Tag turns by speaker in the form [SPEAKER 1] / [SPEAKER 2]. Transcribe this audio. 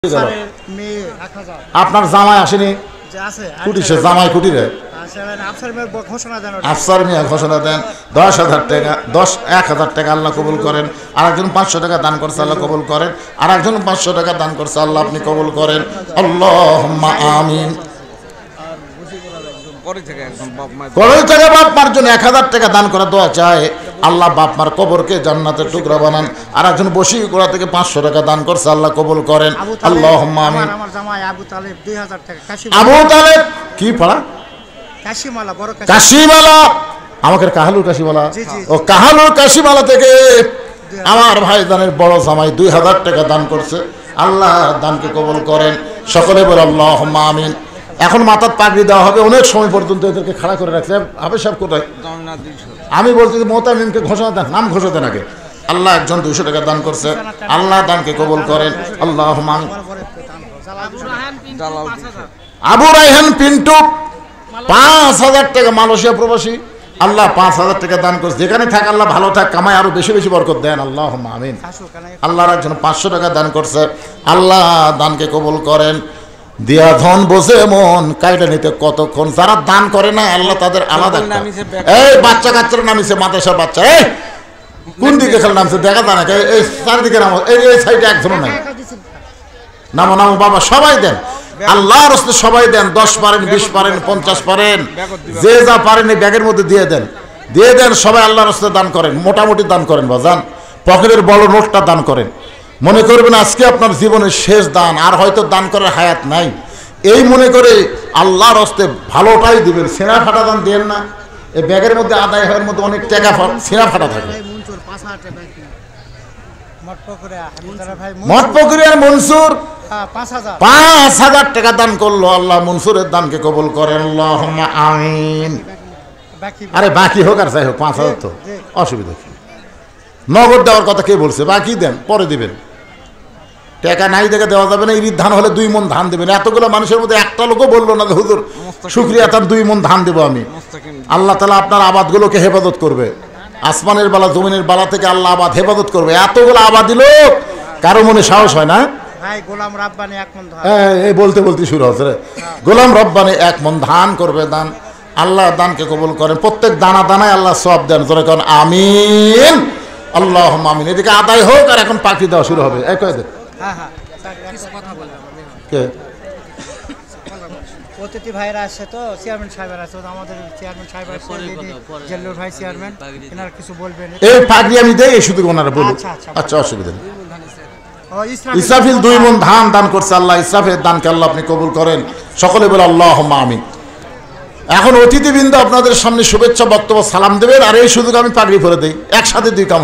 [SPEAKER 1] আপনার জামাই আসেনি? কুটিছে জামাই কুটিরে আফসার মিয়া ঘোষণা দেন 10,000 টাকা 1,000 টাকা আল্লাহ কবুল করেন। আর একজন 500 টাকা দান করছে আল্লাহ কবুল করেন। আর একজন 500 টাকা দান করছে আল্লাহ আপনি কবুল করেন। আল্লাহুম্মা আমিন। করই থেকে বাপ মার জন্য 1000 টাকা দান করা দোয়া চায় আল্লাহ বাপ মার কবরকে জান্নাতের টুকরা বানান। আর একজন বশিকোড়া থেকে 500 টাকা দান করছে আল্লাহ কবুল করেন। আল্লাহুম্মা আমিন।
[SPEAKER 2] আমার জামাই আবু তালেব 2000 টাকা
[SPEAKER 1] আবু তালেব কি পড়া?
[SPEAKER 2] কাশিমালা বড়
[SPEAKER 1] কাশিমালা আমাকে কাহালুর কাশিমালা ও কাহালুর কাশিমালা থেকে আমার ভাই দানের বড় জামাই 2000 টাকা দান করছে আল্লাহ দানকে কবুল করেন। সকলে বলে আল্লাহুম্মা আমিন। এখন মাথার পাগড়ি দেওয়া হবে অনেক সময় পর্যন্ত এদেরকে খাড়া করে রাখছে হবে সব কোথায় আমি বলছি যে মোতামিমকে ঘোষণা দেন নাম ঘোষণা দেন আগে। আল্লাহ একজন 200 টাকা দান করছে আল্লাহ দানকে কবুল করেন। আল্লাহুম্মা আমিন। আবু রায়হান পিন্টু 5,000 টাকা মালয়েশিয়া প্রবাসী আল্লাহ 5,000 টাকা দান করছে। যেখানে থাক আল্লাহ ভালো থাক কামাই আরো বেশি বেশি বরকত দেন। আল্লাহুম্মা আমিন। আল্লাহর একজন 500 টাকা দান করছে আল্লাহ দানকে কবুল করেন। দিয়া ধন বোঝে মন কাইটা নিতে কতক্ষণ যারা দান করে না আল্লাহ তাদের আলাদা। এই বাচ্চা কাচ্চারা নামিছে মাদ্রাসার বাচ্চা এই কোন দিকে খেলে নামছে দেখা যায় না এই চারিদিকে নামো এই সাইডে একজনও নাই নামো নামো বাবা সবাই দেন আল্লাহর রাস্তায় সবাই দেন 10 পারেন 20 পারেন 50 পারেন যে যা পারেন এই ব্যাগের মধ্যে দিয়ে দেন সবাই আল্লাহর রাস্তায় দান করেন মোটামুটি দান করেন বাজান পকেটের বড় নোটটা দান করেন। মনে করবেন আজকে আপনার জীবনের শেষ দান আর হয়তো দান করার হায়াত নাই এই মনে করে আল্লাহর রাস্তায় ভালোটাই দিবেন। সেনা ফাটা দান দেন না এই ব্যাগের মধ্যে আদায় হওয়ার মধ্যে অনেক টাকা সেনা ফাটা থাকে। মঠপুকুরিয়ার মনসুর 5,000 টাকা দান করলো আল্লাহ মনসুরের দানকে কবুল করেন। আল্লাহুম্মা আমিন। আরে বাকি হোক আর যাই হোক 5,000 তো অসুবিধা কি নগদ দেওয়ার কথা কে বলছে? বাকি দেন পরে দিবেন টাকা নাই দেখে দেওয়া যাবে না। ঈদ ধান হলে 2 মণ ধান দেবেন। এতগুলো মানুষের মধ্যে একটা লোকও বললো না যে হুজুর শুকরিয়া তার 2 মণ ধান দেবো আমি। আল্লাহ তাআলা আপনার আবাদগুলোকে হেফাজত করবে আসমানের বালা জমিনের বালা থেকে আল্লাহ আবাদ হেফাজত করবে। এতগুলো আবাদ দিল কারো মনে সাহস হয় না
[SPEAKER 2] ভাই গোলাম রব্বানি 1 মণ ধান
[SPEAKER 1] এই বলতে বলতে শুরু হচ্ছে রে গোলাম রব্বানি 1 মণ ধান করবে দান আল্লাহ দানকে কবুল করেন। প্রত্যেক দানা দানায় আল্লাহ সওয়াব দেন জোরে কোন আমিন। আল্লাহুম্মা আমিন। এদিকে আদায় হোক আর এখন পাখি দেওয়া শুরু হবে এই কয় দে
[SPEAKER 2] কিছু কথা বললাম
[SPEAKER 1] কে
[SPEAKER 2] অতিথি ভাইরা আসছে তো চেয়ারম্যান সাহেবরা আছে আমাদের চেয়ারম্যান সাহেব আছে জেলুর ভাই চেয়ারম্যান এনারা কিছু বলবেন এই
[SPEAKER 1] পাগড়ি আমি দেই শুধু ওনারা বলুন। আচ্ছা অসুবিধা নেই। ইসরাফিল 2 মণ ধান দান করছে আল্লাহ ইসরাফের দানকে আল্লাহ আপনি কবুল করেন। সকলে বলে আল্লাহুম্মা আমিন। এখন অতিথিবৃন্দ আপনাদের সামনে শুভেচ্ছা বক্তব্য সালাম দেবেন আর এই সুযোগ আমি পাগড়ি পরে দেই একসাথে 2 কাম